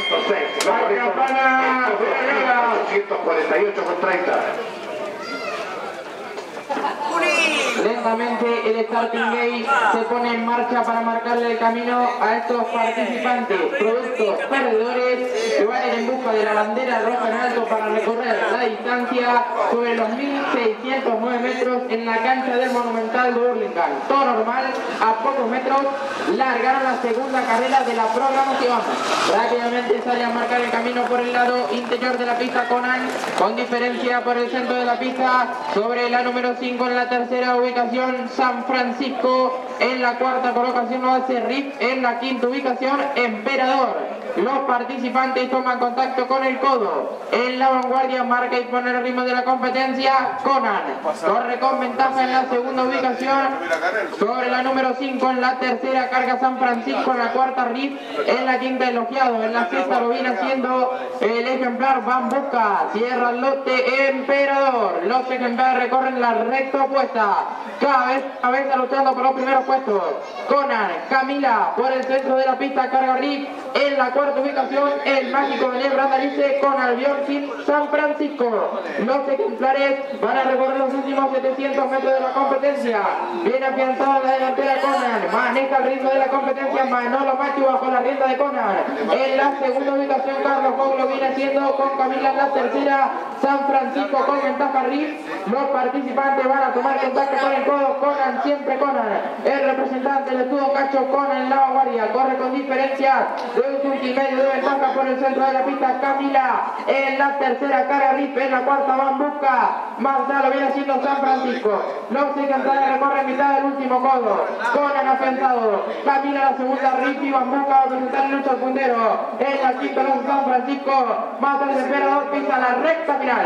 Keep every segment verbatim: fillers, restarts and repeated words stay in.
ciento seis. La campana doscientos cuarenta y ocho con treinta. Lentamente el starting gate se pone en marcha para marcarle el camino a estos participantes, productos perdedores que van a ir en busca de la bandera roja en alto para recorrer la distancia sobre los mil seiscientos nueve metros en la cancha del Monumental de Hurlingham. Todo normal, a pocos metros largaron la segunda carrera de la programación. Rápidamente sale a marcar el camino por el lado interior de la pista Conan, con diferencia por el centro de la pista sobre la número cinco en la tercera ubicación San Francisco, en la cuarta colocación lo hace Riff, en la quinta ubicación Emperador. Los participantes toman contacto con el codo, en la vanguardia marca y pone el ritmo de la competencia Conan, corre con ventaja en la segunda ubicación sobre la número cinco, en la tercera carga San Francisco, en la cuarta Riff, en la quinta Elogiado, en la sexta lo viene haciendo el ejemplar Bambuca, cierra el lote Emperador. Los ejemplares recorren la recta opuesta, cada vez cabeza luchando por los primeros puestos. Conan, Camila por el centro de la pista, carga Riff, en la cuarta ubicación el mágico Daniel Brandalice con Albion San Francisco. Los ejemplares van a recorrer los últimos setecientos metros de la competencia. Viene afianzado la delantera Conan, maneja el ritmo de la competencia Manolo Machu bajo la rienda de Conan. En la segunda ubicación Carlos Gou lo viene haciendo con Camila en la tercera, San Francisco con ventaja Riff. Los participantes van a tomar contacto con el codo, Conan, siempre Conan. El representante del escudo Cacho Conan en la vanguardia, corre con diferencia de un punto y medio de ventaja por el centro de la pista Camila. En la tercera cara Riff, en la cuarta Bambuca, Marta lo viene haciendo San Francisco. Los ejemplares recorren mitad del último codo, Conan afianzado, Camila la segunda, Riff y Bambuca va a presentar el lucho al puntero. En la quinta los San Francisco, más el Emperador pisa la recta final.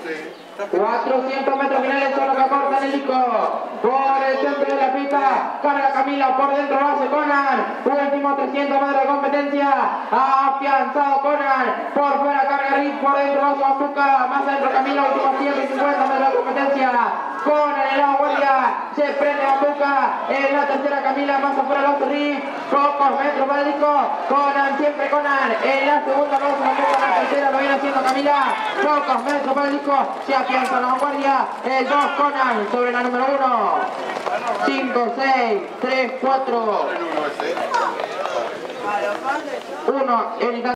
cuatrocientos metros finales son los que aportan el disco. Por el centro de la pista, carga Camila, por dentro lo hace Conan. Último trescientos metros de competencia, afianzado Conan. Por fuera carga Riff, por dentro lo hace Bambuca. Más adentro Camila, últimos ciento cincuenta metros de competencia. Conan en la vanguardia, se prende Bambuca. En la tercera Camila, más afuera lo hace Riff. Pocos metros para el disco. Conan, siempre Conan. En la segunda lo hace Bambuca, en la tercera lo viene haciendo Camila. Pocos metros para el disco. Se afianza la vanguardia, el dos Conan sobre la número uno, cinco, seis, tres, cuatro, uno, en